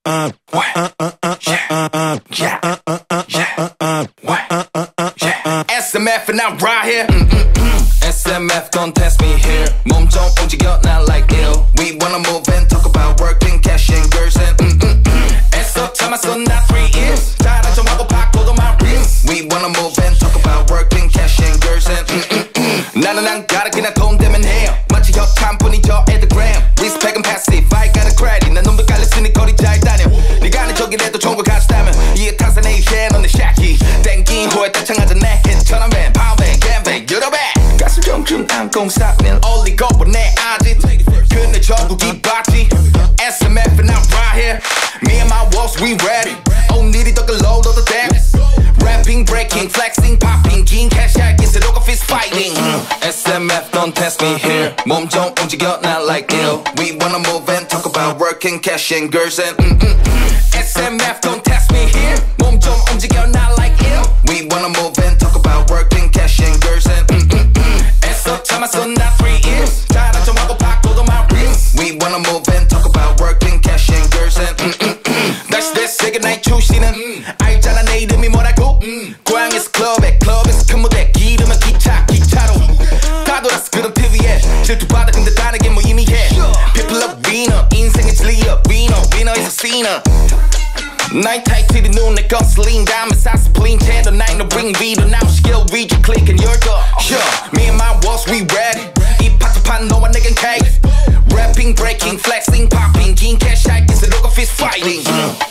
SMF and I'm right here. SMF don't test me here. 몸 좀 움직여 not like ill. We wanna move and talk about working, cash and girls and 애써 참았어 not 3 years. 잘한 좀 하고 바꿔도 my wrist. We wanna move and talk about working, cash and girls and 나는 안 가라 그냥 돈 되면 해요. 마치 혁한 분이 저 애드그램. Respect은 passive, I got a credit. 난 놈도 깔렸으니 거리 잘 다녀. 네가 아는 저기라도 좋은 거 가졌다면 이해 타산에 이해 너네 샤키. 땡긴 후에 따창하자 내 hit처럼 밴 파운뱅 갬뱅 유럽에 가슴 좀좀 안고 쌓는 올리고 내 아직 근데 전국이 봤지. SMF and I'm right here. Me and my wolves we ready. 오늘이 더 글로우 너도 dance. Rapping, breaking, flexing, popping 긴 cash 할게 새로가 fist fighting. SMF don't test me here. 몸 좀 움직여 not like ill. We wanna move and talk about working, cash and girls and SMF don't test me here. 몸 좀 움직여 not like ill. We wanna move and talk about working, cash and girls and 애써 참았어 not 3 years. 잘한 좀 하고 바꿔도 my wrist. We wanna move and talk about working, cash and girls and 다시 내 세계 나의 출신은 알잖아 내 이름이 뭐라고. 고향에서 클럽에서 큰 무대 기르면 기차로 다 돌았어 그런 TV에 질투받아 근데 다르게 뭐 이미 해. People love winner 인생의 진리야 winner에서 sinner. 나의 타이틀이 눈에 거슬린 다음에 사스플린 채도 나의 no bring video now skill read you click and you're good. Me and my walls we ready. 이 파트판 너와 내겐 cake. Rapping, breaking, flexing, popping 긴 cash 할게 새로가 fist fighting.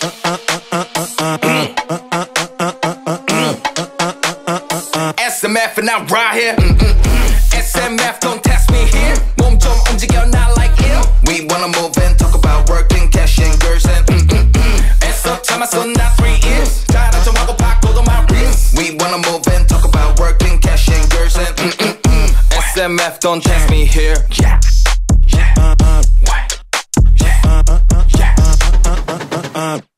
SMF and I'm right here. SMF don't test me here. 몸 좀 움직여 not like ill. We wanna move and talk about working, cash and girls and 애써 참았어 not 3 years. 잘한 좀 하고 바꿔도 my wrist. We wanna move and talk about working, cash and girls and SMF don't test me here. Yeah. Yeah. Yeah.